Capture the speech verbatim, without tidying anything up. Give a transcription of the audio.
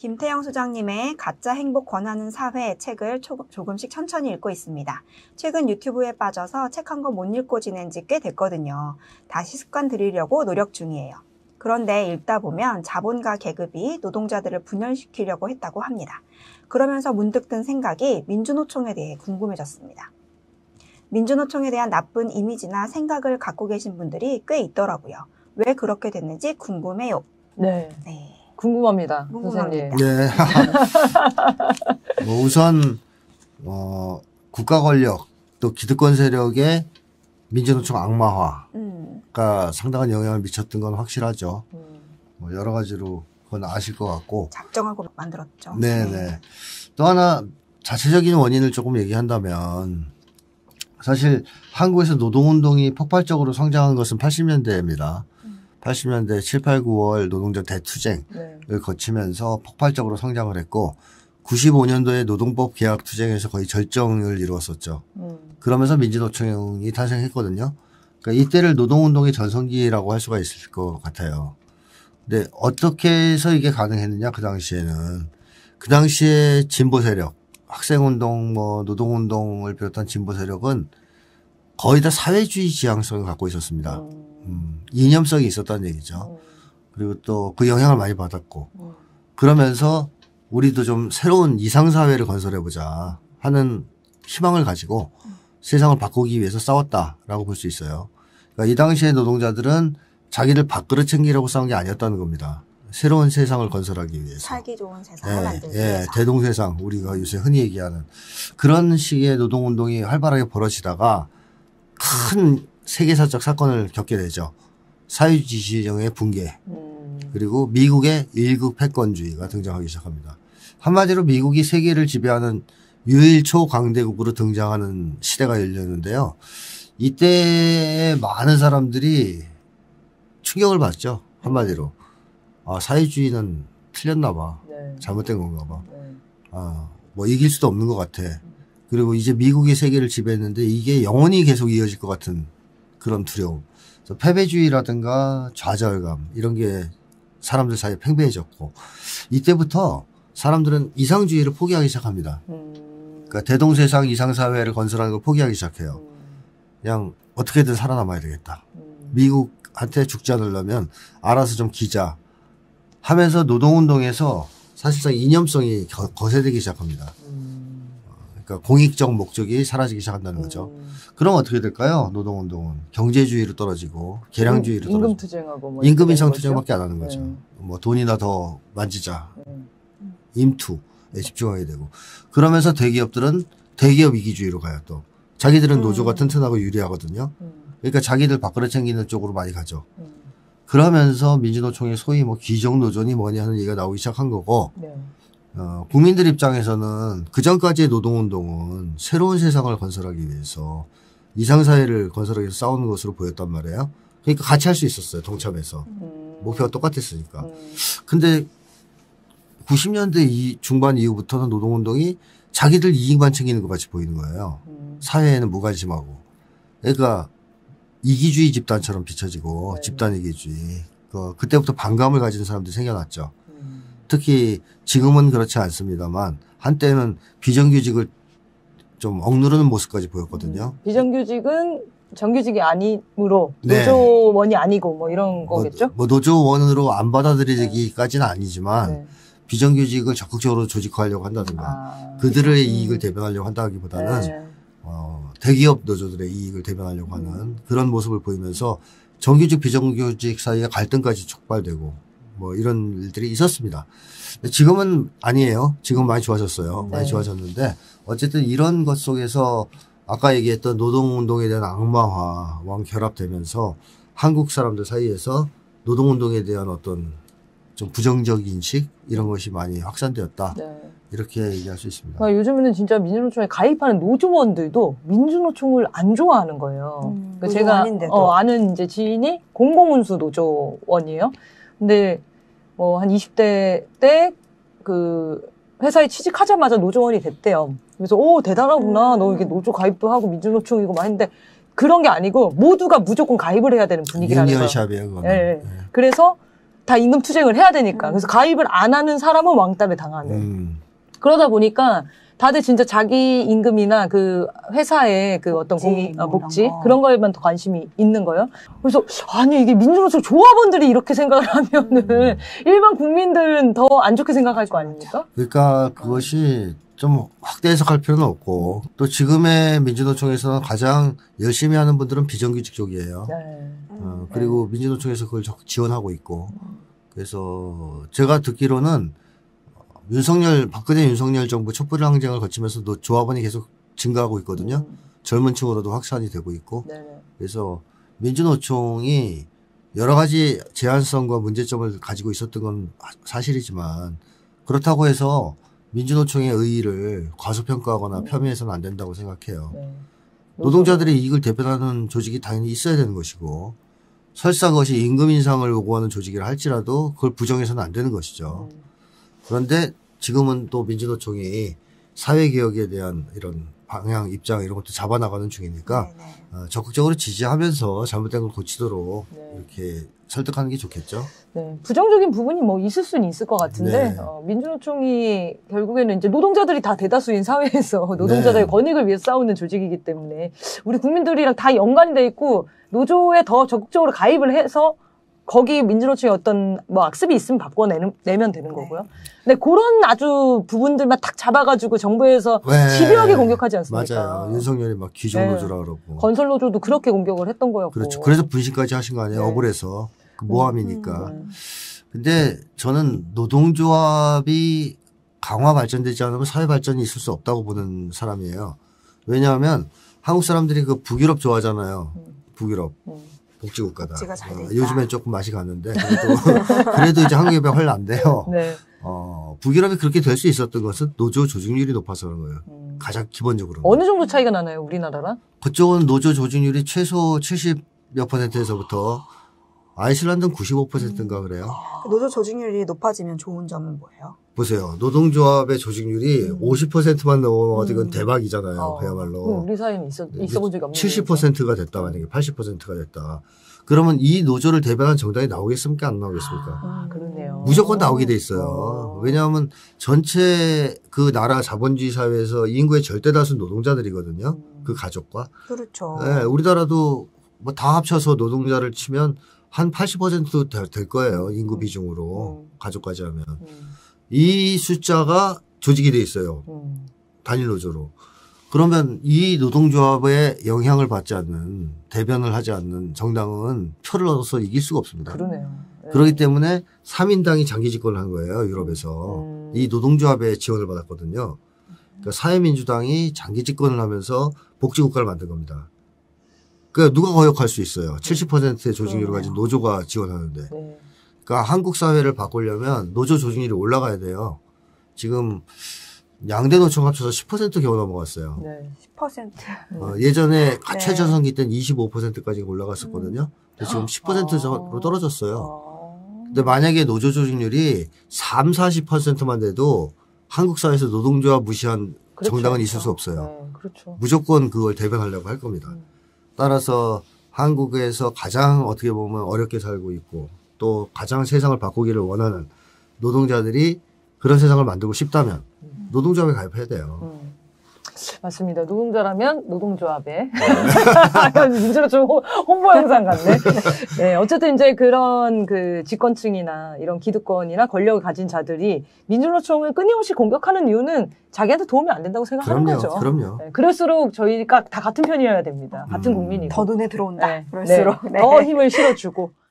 김태영 소장님의 가짜 행복 권하는 사회 책을 조금씩 천천히 읽고 있습니다. 최근 유튜브에 빠져서 책 한 권 못 읽고 지낸 지 꽤 됐거든요. 다시 습관 들이려고 노력 중이에요. 그런데 읽다 보면 자본가 계급이 노동자들을 분열시키려고 했다고 합니다. 그러면서 문득 든 생각이 민주노총에 대해 궁금해졌습니다. 민주노총에 대한 나쁜 이미지나 생각을 갖고 계신 분들이 꽤 있더라고요. 왜 그렇게 됐는지 궁금해요. 네. 네. 궁금합니다. 궁금합니다. 네. 뭐 우선 어, 국가 권력 또 기득권 세력의 민주노총 악마화가 음. 상당한 영향을 미쳤던 건 확실하죠. 음. 뭐 여러 가지로 그건 아실 것 같고. 작정하고 만들었죠. 네네. 네. 또 하나 자체적인 원인을 조금 얘기한다면 사실 한국에서 노동운동이 폭발적으로 성장한 것은 팔십 년대입니다. 팔십 년대 칠, 팔, 구월 노동자 대투쟁을 네. 거치면서 폭발적으로 성장을 했고 구십오 년도에 노동법 개혁 투쟁에서 거의 절정을 이루었었죠. 음. 그러면서 민주노총이 탄생했거든요. 그러니까 이때를 노동운동의 전성기라고 할 수가 있을 것 같아요. 근데 어떻게 해서 이게 가능했느냐 그 당시에는 그 당시에 진보 세력, 학생운동, 뭐 노동운동을 비롯한 진보 세력은 거의 다 사회주의 지향성을 갖고 있었습니다. 음. 음, 이념성이 있었다는 얘기죠. 음. 그리고 또 그 영향을 많이 받았고 음. 그러면서 우리도 좀 새로운 이상사회를 건설해보자 하는 희망을 가지고 음. 세상을 바꾸기 위해서 싸웠다라고 볼 수 있어요. 그러니까 이 당시에 노동자들은 자기들 밥그릇 챙기려고 싸운 게 아니었다는 겁니다. 새로운 세상을 건설하기 위해서. 살기 좋은 세상을 예, 만들기 예, 위해서. 대동세상 우리가 요새 흔히 얘기하는 그런 식의 노동운동이 활발하게 벌어지다가 큰 세계사적 사건을 겪게 되죠. 사회주의 지형의 붕괴 음. 그리고 미국의 일국 패권주의가 등장하기 시작합니다. 한마디로 미국이 세계를 지배하는 유일 초강대국으로 등장하는 시대가 열렸는데요. 이때 많은 사람들이 충격을 받죠. 한마디로. 아, 사회주의는 틀렸나 봐. 네. 잘못된 건가 봐. 네. 아, 뭐 이길 수도 없는 것 같아. 그리고 이제 미국이 세계를 지배했는데 이게 영원히 계속 이어질 것 같은 그런 두려움. 그래서 패배주의라든가 좌절감 이런 게 사람들 사이에 팽배해졌고 이때부터 사람들은 이상주의를 포기하기 시작합니다. 그러니까 대동세상 이상사회를 건설하는 걸 포기하기 시작해요. 그냥 어떻게든 살아남아야 되겠다. 미국한테 죽지 않으려면 알아서 좀 기자 하면서 노동운동에서 사실상 이념성이 거세되기 시작합니다. 그러니까 공익적 목적이 사라지기 시작한다는 거죠. 음. 그럼 어떻게 될까요? 노동운동은 경제주의로 떨어지고 계량주의로 떨어지고 임금 투쟁하고 뭐 임금 인상 투쟁밖에 안 하는 거죠. 네. 뭐 돈이나 더 만지자. 네. 임투에 집중하게 되고 그러면서 대기업들은 대기업 이기주의로 가요. 또 자기들은 노조가 음. 튼튼하고 유리하거든요. 음. 그러니까 자기들 밥그릇 챙기는 쪽으로 많이 가죠. 음. 그러면서 민주노총의 소위 뭐 기정노조니 뭐니 하는 얘기가 나오기 시작한 거고 네. 어, 국민들 입장에서는 그전까지의 노동운동은 새로운 세상을 건설하기 위해서 이상사회를 건설하기 위해서 싸우는 것으로 보였단 말이에요. 그러니까 같이 할 수 있었어요. 동참해서. 음. 목표가 똑같았으니까. 음. 근데 구십 년대 이 중반 이후부터는 노동운동이 자기들 이익만 챙기는 것 같이 보이는 거예요. 음. 사회에는 무관심하고. 그러니까 이기주의 집단처럼 비춰지고 네. 집단이기주의. 그, 그때부터 반감을 가지는 사람들이 생겨났죠. 특히 지금은 그렇지 않습니다만 한때는 비정규직을 좀 억누르는 모습까지 보였거든요. 음, 비정규직은 정규직이 아니므로 네. 노조원이 아니고 뭐 이런 거겠죠? 뭐, 뭐 노조원으로 안 받아들이기까지는 아니지만 네. 비정규직을 적극적으로 조직화하려고 한다든가 아, 그들의 음. 이익을 대변하려고 한다기보다는 네. 어, 대기업 노조들의 이익을 대변하려고 음. 하는 그런 모습을 보이면서 정규직 비정규직 사이에 갈등까지 촉발되고 뭐 이런 일들이 있었습니다. 지금은 아니에요. 지금 많이 좋아졌어요. 네. 많이 좋아졌는데 어쨌든 이런 것 속에서 아까 얘기했던 노동운동에 대한 악마화와 결합되면서 한국 사람들 사이에서 노동운동에 대한 어떤 좀 부정적 인식 이런 것이 많이 확산되었다. 네. 이렇게 얘기할 수 있습니다. 그러니까 요즘에는 진짜 민주노총에 가입하는 노조원들도 민주노총을 안 좋아하는 거예요. 음, 그러니까 제가 어, 아는 이제 지인이 공공운수 노조원이에요. 근데 뭐 한 이십 대 때 그 회사에 취직하자마자 노조원이 됐대요. 그래서 오 대단하구나. 음. 너 이게 노조 가입도 하고 민주노총이고 막 했는데 그런 게 아니고 모두가 무조건 가입을 해야 되는 분위기라는 거예요. 유니언샵이에요. 그거는. 네. 네. 그래서 다 임금 투쟁을 해야 되니까. 그래서 가입을 안 하는 사람은 왕따를 당하는. 음. 그러다 보니까 다들 진짜 자기 임금이나 그 회사의 그 어떤 복지, 공, 아, 뭐 복지 이런 거. 그런 거에만 더 관심이 있는 거예요. 그래서 아니 이게 민주노총 조합원들이 이렇게 생각을 하면은 음. 일반 국민들은 더 안 좋게 생각할 거 아닙니까? 그러니까 그것이 좀 확대 해석할 필요는 없고 또 지금의 민주노총에서는 가장 열심히 하는 분들은 비정규직 쪽이에요. 네. 어, 그리고 민주노총에서 그걸 적극 지원하고 있고 그래서 제가 듣기로는 윤석열 박근혜 윤석열 정부 촛불 항쟁을 거치면서도 조합원이 계속 증가하고 있거든요. 음. 젊은 층으로도 확산이 되고 있고 네. 그래서 민주노총이 여러 가지 제한성과 문제점을 가지고 있었던 건 사실이지만 그렇다고 해서 민주노총의 의의를 과소평가하거나 음. 폄훼해서는 안 된다고 생각해요. 네. 노동자들의 이익을 대변하는 조직이 당연히 있어야 되는 것이고 설사 그것이 임금 인상을 요구하는 조직이라 할지라도 그걸 부정해서는 안 되는 것이죠. 음. 그런데 지금은 또 민주노총이 사회개혁에 대한 이런 방향, 입장 이런 것도 잡아나가는 중이니까 네네. 어, 적극적으로 지지하면서 잘못된 걸 고치도록 네. 이렇게 설득하는 게 좋겠죠. 네, 부정적인 부분이 뭐 있을 수는 있을 것 같은데 네. 어, 민주노총이 결국에는 이제 노동자들이 다 대다수인 사회에서 노동자들의 네. 권익을 위해 싸우는 조직이기 때문에 우리 국민들이랑 다 연관이 돼 있고 노조에 더 적극적으로 가입을 해서 거기 민주노총에 어떤 뭐 악습이 있으면 바꿔내면 내면 되는 거고요. 근데 그런 아주 부분들만 탁 잡아가지고 정부에서 네. 집요하게 공격하지 않습니까? 맞아요. 윤석열이 막 귀족노조라 네. 그러고. 건설노조도 그렇게 공격을 했던 거였고. 그렇죠. 그래서 분신까지 하신 거 아니에요. 네. 억울해서. 그 모함이니까. 음. 근데 저는 노동조합이 강화 발전되지 않으면 사회 발전이 있을 수 없다고 보는 사람이에요. 왜냐하면 한국 사람들이 그 북유럽 좋아하잖아요. 북유럽. 음. 복지국가다. 복지가 잘 어, 돼 있다. 요즘엔 조금 맛이 갔는데 그래도, 그래도 이제 한국에 비해 훨씬 안 돼요. 네. 어, 북유럽이 그렇게 될 수 있었던 것은 노조 조직률이 높아서 그런 거예요. 음. 가장 기본적으로. 어느 정도 차이가 나나요, 우리나라랑? 그쪽은 노조 조직률이 최소 칠십여 퍼센트에서부터 아이슬란드는 구십오 퍼센트인가 그래요. 노조 조직률이 높아지면 좋은 점은 뭐예요? 보세요. 노동조합의 조직률이 음. 오십 퍼센트만 넘어가지고 음. 대박이잖아요. 어, 그야말로. 그럼 우리 사회는 있어, 있어 본 적이 없는 칠십 퍼센트가 됐다 만약에 팔십 퍼센트가 됐다. 그러면 이 노조를 대변하는 정당이 나오겠습니까? 안 나오겠습니까? 아, 그러네요. 무조건 나오게 돼 있어요. 어. 왜냐하면 전체 그 나라 자본주의 사회에서 인구의 절대 다수 노동자들이거든요. 음. 그 가족과. 그렇죠. 네, 우리나라도 뭐 다 합쳐서 노동자를 치면 한 팔십 퍼센트 될 거예요. 인구 음. 비중으로. 음. 가족까지 하면. 음. 이 숫자가 조직이 돼 있어요. 음. 단일 노조로. 그러면 이 노동조합에 영향을 받지 않는, 대변을 하지 않는 정당은 표를 얻어서 이길 수가 없습니다. 그러네요. 네. 그렇기 때문에 삼 인당이 장기 집권을 한 거예요. 유럽에서. 음. 이 노동조합에 지원을 받았거든요. 그러니까 사회민주당이 장기 집권을 하면서 복지국가를 만든 겁니다. 그러니까 누가 거역할 수 있어요. 칠십 퍼센트의 조직률을 그러네요. 가진 노조가 지원하는데. 네. 그러니까 한국 사회를 바꾸려면 노조 조직률이 올라가야 돼요. 지금 양대 노총 합쳐서 십 퍼센트 겨우 넘어갔어요. 네. 십 퍼센트. 어, 예전에 네. 최저성기 때는 이십오 퍼센트까지 올라갔었거든요. 근데 지금 십 퍼센트로 떨어졌어요. 아. 근데 만약에 노조 조직률이 삼, 사십 퍼센트만 돼도 한국 사회에서 노동조합 무시한 그렇죠. 정당은 있을 수 없어요. 네, 그렇죠. 무조건 그걸 대변하려고 할 겁니다. 음. 따라서 한국에서 가장 어떻게 보면 어렵게 살고 있고 또 가장 세상을 바꾸기를 원하는 노동자들이 그런 세상을 만들고 싶다면 노동조합에 가입해야 돼요. 음. 맞습니다. 노동자라면 노동조합에. 민주노총 홍보 영상 같네. 네, 어쨌든 이제 그런 그 집권층이나 이런 기득권이나 권력을 가진 자들이 민주노총을 끊임없이 공격하는 이유는 자기한테 도움이 안 된다고 생각하는 그럼요, 거죠. 그럼요. 네, 그럴수록 저희가 다 같은 편이어야 됩니다. 같은 음. 국민이고. 더 눈에 들어온다. 네, 그럴수록. 네, 더 힘을 실어주고.